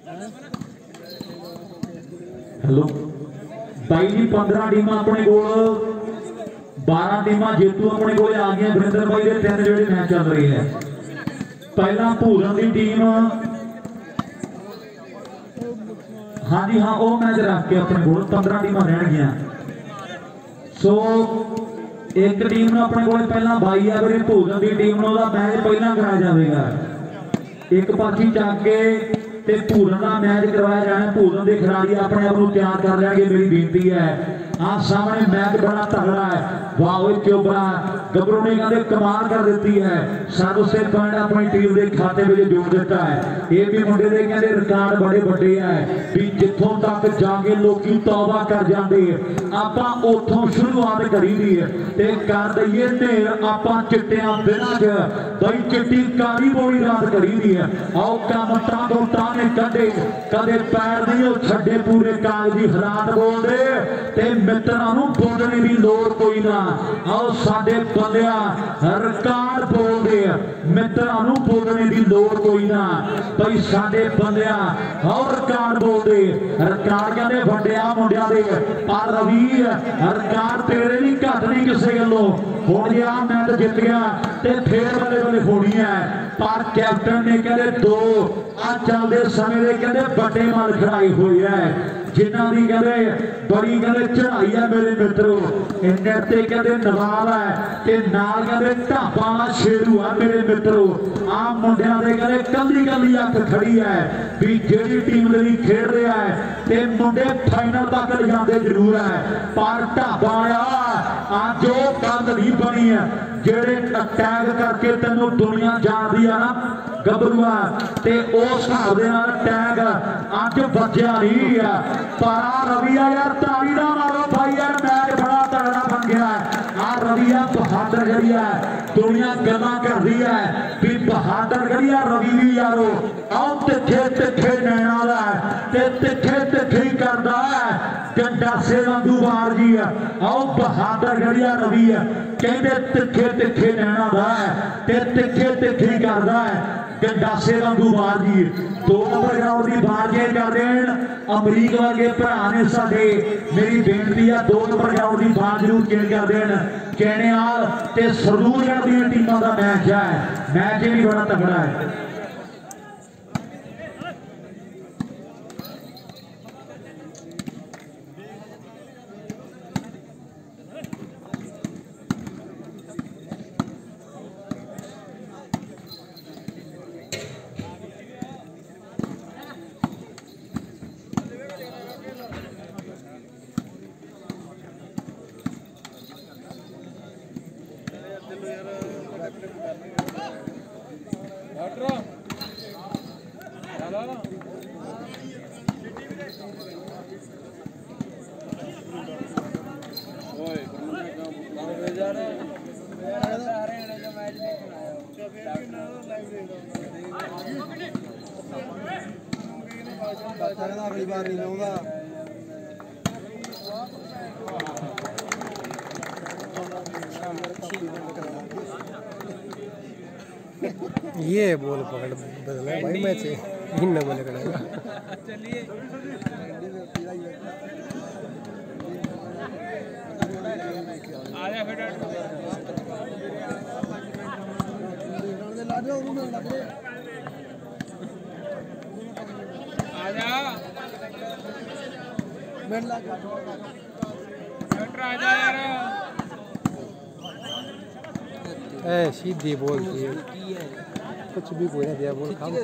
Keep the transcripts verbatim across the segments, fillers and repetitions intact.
Hello भाई जी पंद्रह team अपने कोल बारह टीम जेतू अपने को आ गई। वरिंदर भाई के तीन जोड़े मैच चल रहे हैं। पहला भूरन की टीम हाँ जी हाँ वो मैच रख के अपने को पंद्रह टीम रह गई। सो एक टीम अपने को पहला बाई है फिर भूरन की टीम मैच पहला कराया जाएगा। एक पासी चक के ते भूरन का मैच करवाया जाना। भूरन के खिलाड़ी अपने आप को तैयार कर लेंगे। मेरी बेनती है हाँ सामने मैच बड़ा तगड़ा है। वाह चोपड़ा गबरू ने कहते कमाल कर दी है। सानू से पॉइंट अपनी टीम के खाते में जोड़ दिता है। ये भी मुंडे दे कहते रिकॉर्ड बड़े बड़े है भी जिथों तक जाके लोग तौबा कर जाते आपां उथों शुरुआत करी दी है ते कर दईए ढेर आपां चिट्टियां दिनां च बई चिट्टी काली बोली रात करी दी है। आओ काम टांगो टांगे कदे कदे पैर नहीं छड्डे पूरे कागजी हालात बोलदे ते मित्रां नूं बोलने की लोड़ कोई ना। आओ साडे बंदिया रिकॉर्ड बोलदे मित्रां नूं बोलने की लोड़ कोई ना। भाई साडे बंदिया आओ रिकॉर्ड बोलदे रिकॉर्ड कहंदे वड्डिया मुंडिया दे पर रवि रिकॉर्ड तेरे नहीं घट नहीं किसी गल्लों। हुण जे आ मैच जित गया ते फिर बल्ले बल्ले होनी है। पर कैप्टन ने कहते दो आ चलते समय के कहते बड़े मल खड़ाई हुई है जिन्हों की कहते बड़ी कहते चढ़ाई है। मेरे मित्रों इन्ने ते कहते नवाब है ते नाल कहते ढाबा वाला शेरू है। मेरे मित्रों आ मुंडिया के कहते कली कली अख खड़ी है भी जिहड़ी टीम लई खेड रहा है ते मुंडे फाइनल तक ले जाते जरूर है। पर ढाबा अज वो गल नहीं बनी है जेड़े टैग करके तेनों दुनिया जानती है ना गबरूआ ते उस हिसाब दे नाल टैग अज बचिया नहीं है। पर रविया यार ताली ना मारो भाई यार मैच बड़ा तगड़ा बन गया है। आ रविया बहादुर गरी है दुनिया गल्लां कर रही है भी बहादुर गरी है रवि भी यारो। आओ तिखे तिखे नैना दा ते तिखे तिखे करदा है गंडासे वांगू वार जी है। आओ बहादुर गरी है रवि है कहते तिखे तिखे नैना दा है ते तिखे तिखे करदा है गंडासे वांगू वार जी। दो नंबर ग्राउंड की बाजी कर देन अमरीक वर्गे भरा ने साडे। मेरी बेनती है दो नंबर ग्राउंड की बाज जरूर चेंज कर देन। कैनेआल ते सरदूलगढ़ दी टीमां दा मैच है। मैच भी बड़ा तगड़ा है। अगली बार नहीं लाऊंगा ये बोल पकड़ बदला भाई मैच इन बोले करेगा। चलिए आजा फिर आजा बैठ ला आजा यार ए सीधी बोलती है कुछ भी कोई नहीं दिया बोल काम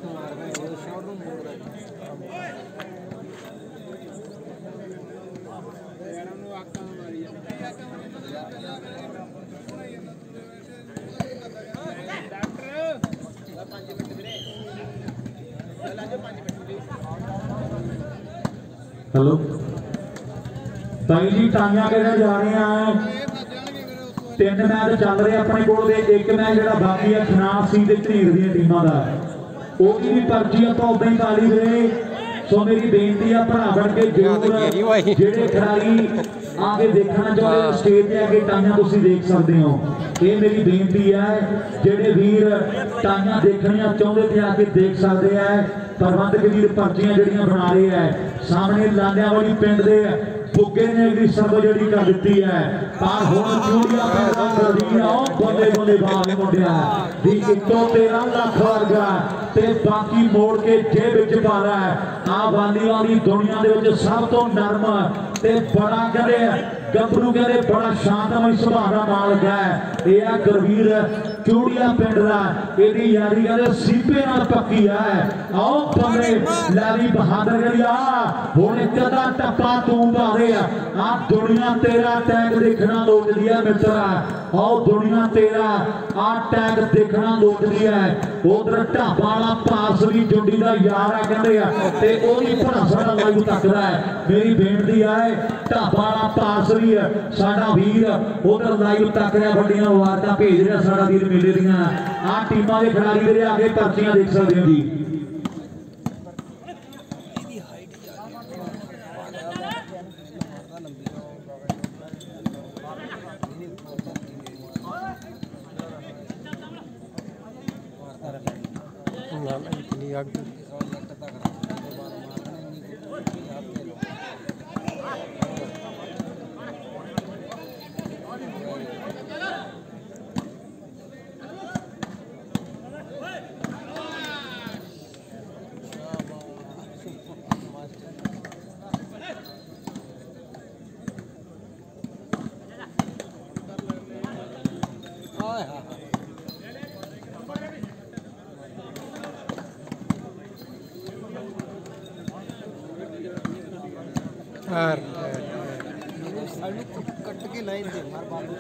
हेलो भाई जी टाइयां कहने जा रही हैं। तीन मैच चल रहे अपने को एक मैच जो बाकी है खनासी के झीर दी टीमों का वो भी पर्ची आप उदा ही ताली दे। सो मेरी बेनती है भरा बन के जरूर जेडे खिलाड़ी आके देखना चाहते स्टेज पे आके टाइयां तुसीं देख सकते हो। ये मेरी बेनती है जेडे वीर टाइयां देखनिया चाहते थे आके देख सकते हैं। प्रबंधक वीर पर्चियां जड़ियां बना रहे हैं सामने लालियां वाली पिंड दे बुग्गे ने अगली सर्व जड़ी कर दी है पर हुण चूड़िया बल्ले बल्ले भाग मुंडिया भी इक्को तेरह लाख वर्गा ते बाकी मोड़ के जेब विच पा रहा है आ वाली वाली दुनिया दे विच सब तो नरम ते बड़ा करे गभरू कहते बड़ा शांतमय सुभाव का मालक है यह गुरवीर चूड़िया पिंड का यदि यारी कहते सीपे नाल पक्की है आओ बल्ले लाली बहादुर करिया हुण एक अद्धा टप्पा तू पा दे आ दुनिया तेरा टैग देखना लोचदी है मित्र आओ दुनिया तेरा आ टैग देखना लोचदी है उधर ढाबा वाला पास भी जुंडी का यार है कहते ते ओदी भरासा दा लाइव तकदा है मेरी बेनती है ढाबा वाला पास भी है साडा वीर उधर लाइव तक रहा बड़ियां मुबारकां भेज रहा साडा वीर मेले दियां आ टीमां दे खिडारी मेरे आगे पर्चियां देख सकते हो जी इतनी आग कट के लाइन दे मार बाबू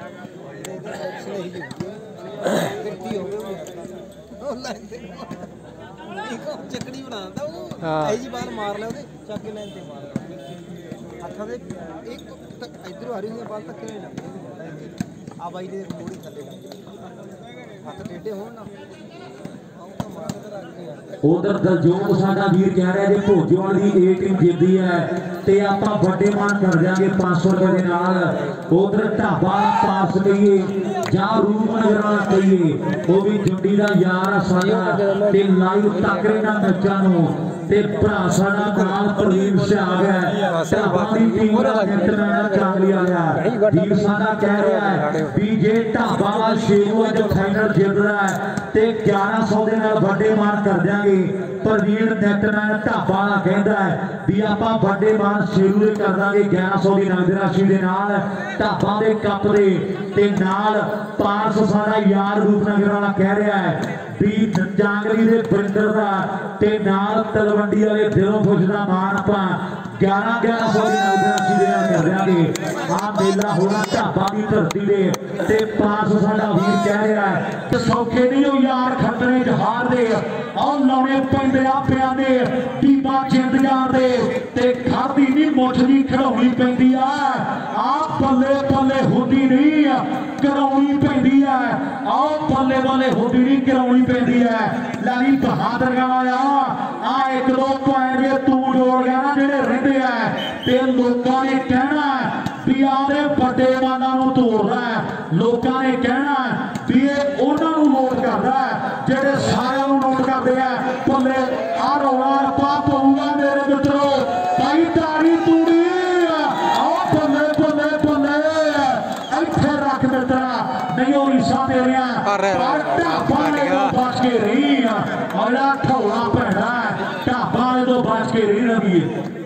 लाइन दे चकड़ी बनाता वो ऐ जी बार मार ले ओदे चक के लाइन ते मार हत्था दे एक इधर हरी हुई बाल तक नहीं लगती आ भाई दे मोड़ी थले हत्थ टेढ़े होण ना उधर दलजोत साडा वीर कह रहा है जी भोजोवाल दी ए टीम जितदी है ते आपां वड्डे मान कर देंगे पांच सौ रुपए दे नाल उधर ढाबा पास कहिए जां रूपनगर वाला कहिए वो भी जुंडी दा यार साडा ते लाइव टक्करे ना मैचां नूं ते भरा साडा नाल प्रवीण सिहाग है ढाबा दी टीम दा कैप्टन चांगली आया वीर साडा कह रहा है भी जे ढाबा वाला शेरू अज फाइनल जित रहा है ते ग्यारह सौ दे नाल वड्डे मान कर देंगे प्रवीण नेटमैन ढाबा वाला कहता है भी आपां वड्डे मान शेरू दे कर देंगे ग्यारह सौ दी नगद राशि दे नाल ढाबा दे कप दे ते नाल पांच सौ साडा यार रूपनगर वाला कह रहा है भी जांगली दे बरिंदर दा ते नाल तलवंडी वाले दिलों पुछदा मान पा ग्यारह ग्यारह सौ की नगद राशि दे नाल कर देंगे आ मेला होना ढाबा की धरती दे ते पांच सौ साडा वीर कह रहा है कि सौखे नहीं हो यार खतरे च हार दे और लाने पैंदे आपियां दे टीमां जिंद जांदे ते खादी नहीं मुठ दी खड़ाउणी पैंदी आ आ बल्ले बल्ले हुंदी नहीं कराउणी पैंदी है आओ बल्ले बल्ले हुंदी नहीं कराउणी पैंदी है लाली बहादुर गाया आ एक दो पॉइंट जे तू जोड़ गया ना जेडे रहिंदे है ते लोकां ने कहना भी आदे बड़े माना नूं तोड़दा है लोकां ने कहना भी ये उन्हां नूं नोट करदा है जेडे सारिआं नूं नोट करदे आ बल्ले आ रौला रप्पा पऊगा मेरे मित्रों भाई तारी तूड़ी आओ बल्ले बल्ले बल्ले इत्थे रख मित्रा नहीं हो ईसा तेरिया ढाबा ने तो बच के रही अगला ठौला भैड़ा ढाबा ने तो बच के रही रही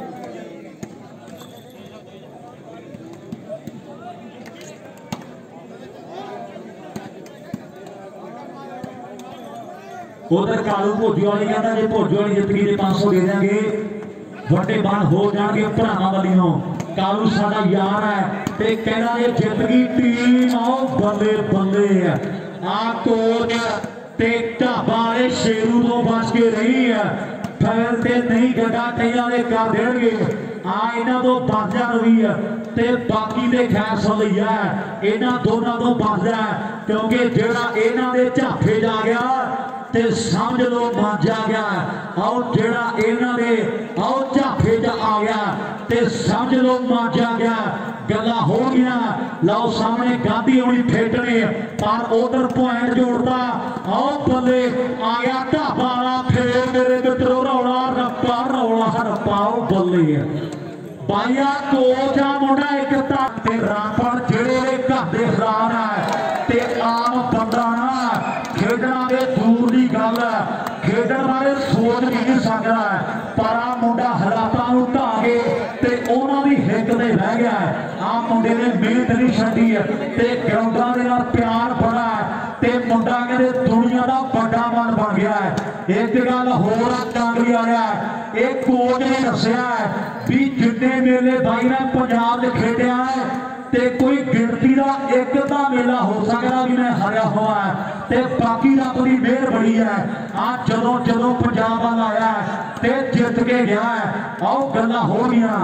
उधर कालू भोजोवाली कहता जे भोजोवाली जित गई पांच सौ दे देंगे वड्डे बाण हो जाएंगे भरावां वालियों कालू साडा यार है ते कहना ये जित गई टीम आओ बल्ले बल्ले आ कोच ते ढाबा वाले शेरू तो बच के रही है फैल ते नहीं गड्ढा कईयां दे कर देणगे आ इन्हां तो बच जा रही है ते बाकी दे खैर सली है इन्हां दोनों तो बच जा क्योंकि जेड़ा इन्हां दे झाफे जा गया ते समझ लो मांजा गया। आओ जेड़ा इन्हां दे आओ झाफे च आ गया ते समझ लो मांजा गया। गल्लां हो गया। लाओ सामने गांधी होनी फेटने पर उधर पॉइंट जोड़ता। आओ बल्ले आ गया ढाबा वाला फिर मेरे मित्रों रौला रप्पा रौला रप्पा बल्ले भाईया कोच आ मुंडा एक ते रामपल जेड़े घर दे खिलाफ है ते आम बंदा ना खेडना दे दूर की गल है खेडन बारे सोच भी नहीं सकता पर आ मुंडा हालातां नूं ढा के ते उन्हां दी हिक ते रह गया है। आ मुंडे ने मेहनत नहीं छड्डी है ते ग्राउंडां दे नाल प्यार बड़ा है ते मुंडा कहते दुनिया का बड़ा मन बन गया है। एक गल होर कांगड़ी आया एक कोच ने दस्सिया है भी जिन्ने मेले भाई ने पंजाब च खेडिया है ते कोई गिनती का एक दा मेला हो सकता भी मैं हारिया हुआ है ते बाकी रब की मेहर बड़ी है। आ जदों जदों पंजाब वाल आया ते जित के गया है। आओ गल्लां हो गईयां।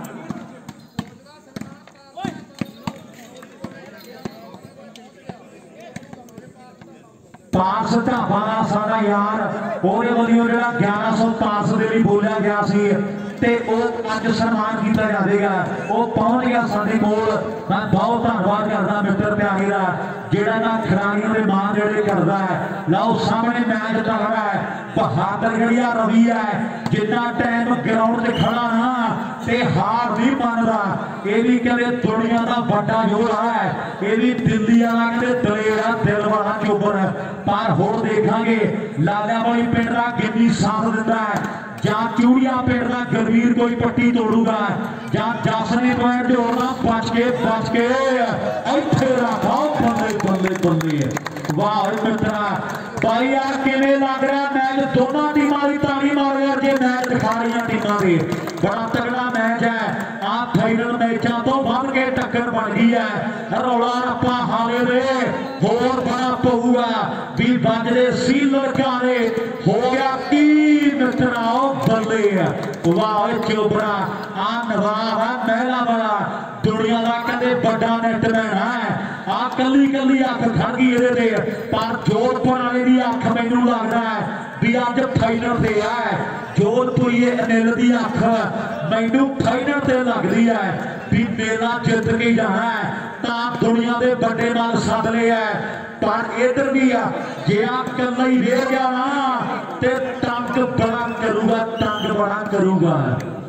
पास ढाबा का साडा यार ਉਹਦੇ ਵੱਲੋਂ ਜਿਹੜਾ ग्यारह सौ पास ਦੇ ਲਈ ਬੋਲਿਆ ਗਿਆ ਸੀ ਤੇ ਉਹ ਅੱਜ ਸਨਮਾਨ ਕੀਤਾ ਜਾਵੇਗਾ। ਉਹ ਪਹੁੰਚ ਗਿਆ ਸਾਡੇ ਕੋਲ। ਮੈਂ ਬਹੁਤ ਧੰਨਵਾਦ ਕਰਦਾ ਮਿੱਤਰ ਪਿਆਰੇ ਦਾ ਜਿਹੜਾ ਨਾ ਖਿਡਾਰੀਆਂ ਦੇ ਮਾਣ ਜਿਹੜੇ ਕਰਦਾ ਹੈ। ਲਓ ਸਾਹਮਣੇ ਮੈਚ ਚੱਲ ਰਿਹਾ ਹੈ। ਬਹਾਦਰ ਜਿਹੜੀਆ ਰਵੀ ਹੈ ਜਿੰਨਾ ਟਾਈਮ ਗਰਾਊਂਡ 'ਚ ਖੜਾ ਨਾ ਤੇ ਹਾਰ ਨਹੀਂ ਮੰਨਦਾ। ਇਹ ਵੀ ਕਹਿੰਦੇ ਦੁਨੀਆ ਦਾ ਵੱਡਾ ਯੋਧਾ ਹੈ। ਇਹ ਵੀ ਦਿੱਲੀ ਵਾਲਾ ਕਹਿੰਦੇ ਦਲੇਰ ਆ ਦਿਲ ਵਾਲਾ ਚੋਬਰ ਪਰ ਹੋਰ ਦੇਖਾਂਗੇ ਲਾਲਿਆਂ ਵਾਲੀ ਪਿੰਡ ਦਾ ਗਿੰਨੀ ਸਾਥ ਦਿੰਦਾ ਹੈ ਜਾਂ ਚੂੜੀਆਂ ਪਿੰਡ ਦਾ ਗਰਵੀਰ ਕੋਈ ਪੱਟੀ ਤੋੜੂਗਾ ਜਾਂ ਜਸ ਨੇ ਪੁਆਇੰਟ ਜੋੜਨਾ ਬਚ ਕੇ ਬਚ ਕੇ ਇੱਥੇ ਰੱਖੋ ਬੱਲੇ ਬੱਲੇ ਬੱਲੇ ਵਾਹ ਮਿੱਤਰਾ ਭਾਈ ਯਾਰ ਕਿਵੇਂ ਲੱਗ ਰਿਹਾ ਮੈਚ ਦੋਨਾਂ ਟੀਮਾਂ ਦੀ ਤਾੜੀ ਮਾਰੋ ਯਾਰ ਜੇ ਮੈਚ ਦਿਖਾ ਰਹੀਆਂ ਟੀਮਾਂ ਦੇ ਬੜਾ ਤਗੜਾ ਮੈਚ ਹੈ। ਆ ਫਾਈਨਲ ਮੈਚਾਂ ਤੋਂ ਵੱਧ ਕੇ ਟੱਕਰ ਬਣ ਗਈ ਹੈ। ਰੌਲਾ ਰੱਪਾ ਹਾਲੇ ਦੇ ਹੋਰ ਬੜਾ ਪਊਗਾ ਵੀ ਵੱਜਦੇ ਸੀ ਲੜਕਾਂ ਦੇ ਹੋ ਗਿਆ ਕੀ ਮਿੱਤਰਾ ਬੱਲੇ ਵਾਹ ਚੋਬਰਾ ਆ ਨਵਾਬ ਹੈ ਮਹਿਲਾ ਵਾਲਾ दुनिया का कहते बड़ा नेटमैन है। आ कली कली अख खड़ गई ये पर जोधपुर वाले की अख मैनू लगता है भी अज फाइनल से है। जोधपुरी अनिल की अख मैनू फाइनल से लगती है भी मेला जित के जाना है तो दुनिया के बड़े नाल सद लिया पर इधर भी आ जे कला ही रह गया ना तो तंग बड़ा करूगा तंग बड़ा करूगा।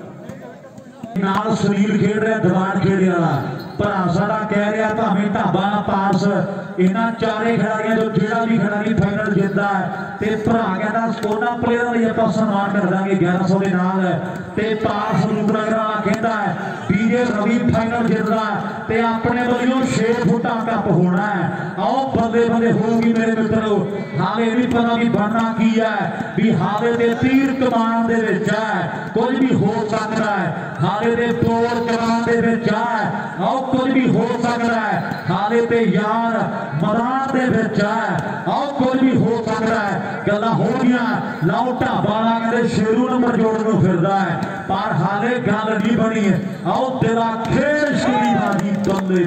नाल सुनील खेड रहा दीवान खेड़े वाला भरा साडा कह रहा भावें ढाबा पास इन्हां चारे खिडारियों जो जिहड़ा भी खिडारी फाइनल जितदा है ते भरा कहंदा उन्हां प्लेयरां लई आपां सन्मान कर दांगे ग्यारह सौ के नाल ते पास रूपनगर वाला कहंदा है भी जे रवि फाइनल जितदा ते अपने वल्लों छे फुटा कप होना है। आओ बल्ले बल्ले होगी मेरे मित्रों हाले भी पता नहीं बनना की है भी हाले ते तीर कमान दे विच है कुछ भी हो सकता है। हाले ते तोड़ कमान दे विच है आओ कुछ भी हो सकता है। हाले ते यार मैदान दे विच है आओ कुछ भी हो सकता है। गल्लां हो गईयां लाओ ढाबा वाला कहंदे शेरू नंबर जोड़न नूं फिरदा है पर हाले गल नहीं बनी है। आओ तेरा खेल शुरू बाजी बल्ले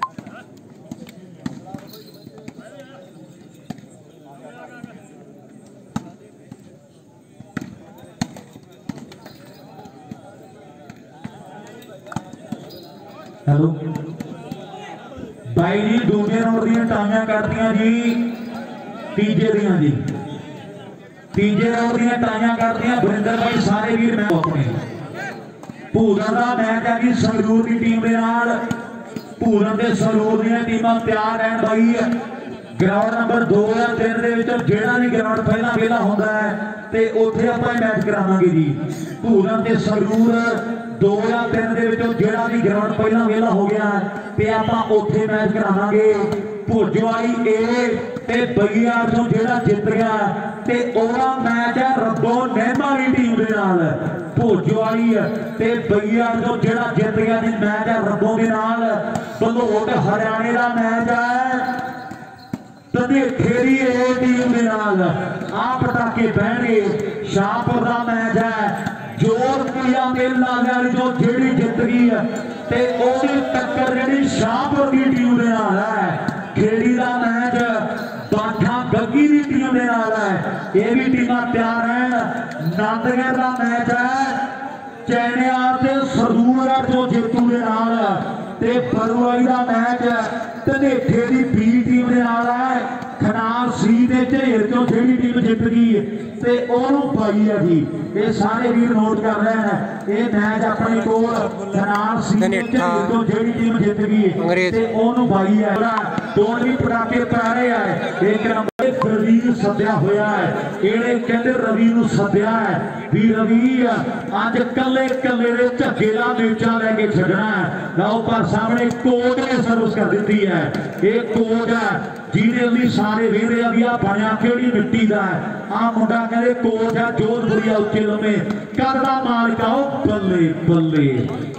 हेलो भाई जी दूजे राउंड दी टाइयां करदियां जी तीजे दियां जी तीजे राउंड दी टाइयां करदियां वरिंदर भाई सारे वीर मैं अपने भूलन का मैच है कि संगरूर की टीम के नाल भूलन के संगरूर दी टीमां तैयार रहन भाई। ग्राउंड नंबर दो या तीन दे विच जिहड़ा भी ग्राउंड पहला वेला हुंदा है ते उत्थे आपां मैच करावांगे जी। भूलन ते संगरूर दो या तीन दे विचों जिहड़ा भी ग्राउंड पहला वेला हो गया ते आपां उत्थे मैच करावांगे। भुजवाई ए ते बगियाड़ चों जिहड़ा जित गया ते ओहदा मैच है रब्बो नेमा दी टीम दे नाल। भुजवाई ते बगियाड़ चों जिहड़ा जित गया जी मैच है रब्बो दे नाल। बलोट हरियाणे दा मैच है खेरी टीम के नाल आ पटाके बहणगे। शाहपुर का मैच है जोधपुरिया मेला वाली जो जेड़ी जित गई ते ओदी टक्कर जेड़ी शाहपुर की टीम के नाल है। खेड़ी का मैच बाठा गग्गी की टीम के नाल है। नंदगढ़ का मैच है चैनियार ते सरदूलगढ़ जो जेतू के नाल ते बरुआई का मैच धनेठे की बी टीम के नाल है खनाल सी दे झेर चो जी टीम जित गई ते ओनू पाई है जी ये सारे वीर नोट कर रहे हैं ये मैच अपनी कोल खनाल सी दे झेर चो जी टीम जित गई ते ओनू पाई है दोनों भी पटाके पै रहे हैं एक नंबर रवि सद्या होया है ये कहते रवि नूं सद्या है भी रवि अज कले कले दे झग्गे दा नीचा लैके छड्डना है लो पर सामने कोच ने सर्विस कर दी है ये कोच है जिन्हें भी सारे वेरे आ बनया केड़ी मिट्टी का है आ मुंडा कहते कोच है जोधपुरिया उच्चे लम्बे करदा मालिका बल्ले बल्ले